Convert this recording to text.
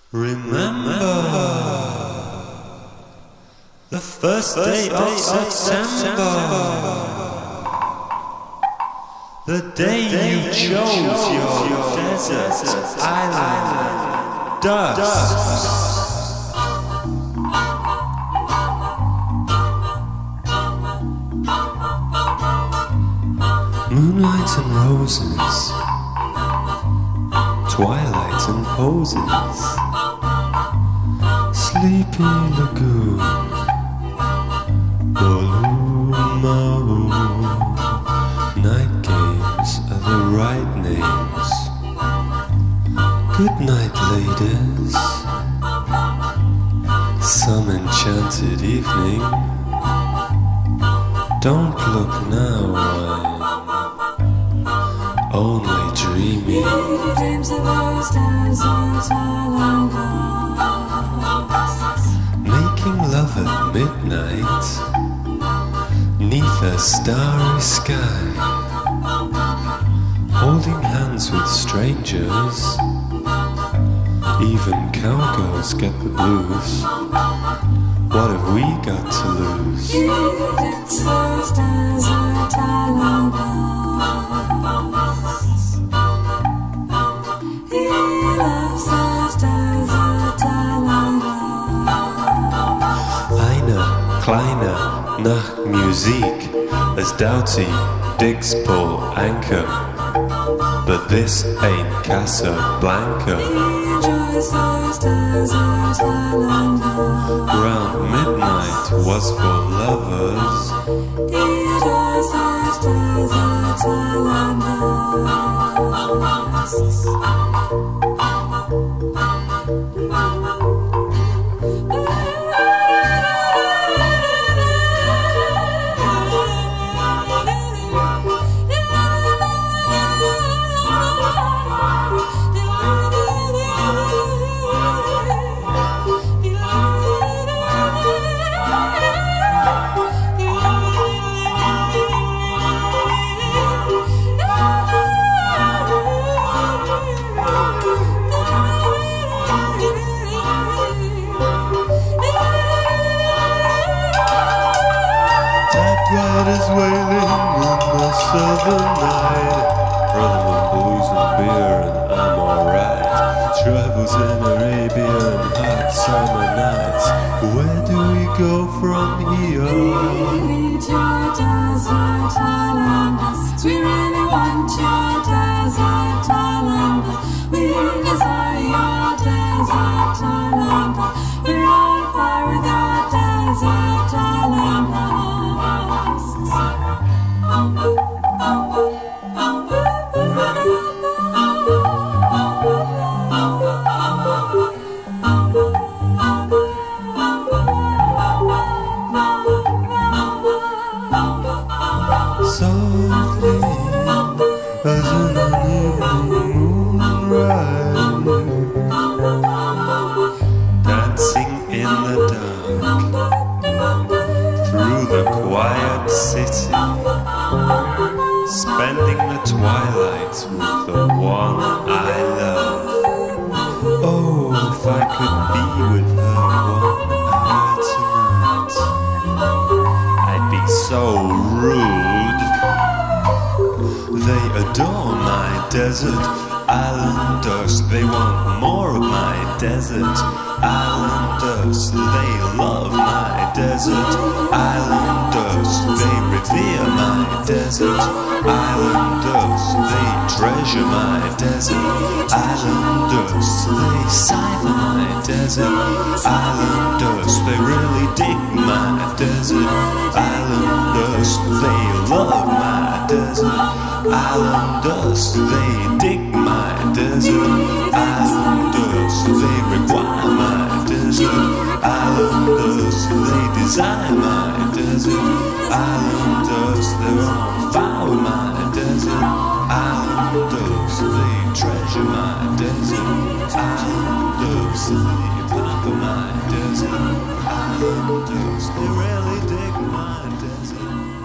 Remember the first day of September, the day you chose your desert island dust. Moonlight and roses, twilight and poses, sleepy lagoon, Balloon, night games are the right names. Good night, ladies. Some enchanted evening. Don't look now, I'm only dreaming. Dreams of those deserts Making love at midnight, neath a starry sky, holding hands with strangers. Even cowgirls get the blues. What have we got to lose? It's those desert island He loves those desert island Eine kleine Nachtmusik as Doughty digs pull anchor. But this ain't Casablanca. Enjoys those desert island Round midnight was for lovers. Enjoys those desert island Typewriters wailing in the southern night. Rhythm and blues and beer and I'm alright. Travels in Arabian hot summer nights. Where do we go from here? We need your desert island We really want your desert island We desire your desert island We're on fire with your desert island Softly as in an evening moonrise, dancing in the dark through the quiet city, spending the twilight with the one I love. Oh, if I could be with her 1 hour tonight, I'd be so rude. They adore my desert islanders. They want more of my desert islanders. They love my desert islanders. They revere my desert islanders. They treasure my desert islanders. They sigh for my desert islanders. They really dig my desert islanders. They love my desert islanders. They dig my desert islanders. They require my desert islanders. They desire my desert islanders. They're on fire with my desert islanders. They treasure my desert islanders. They conquer my desert islanders. They really dig my desert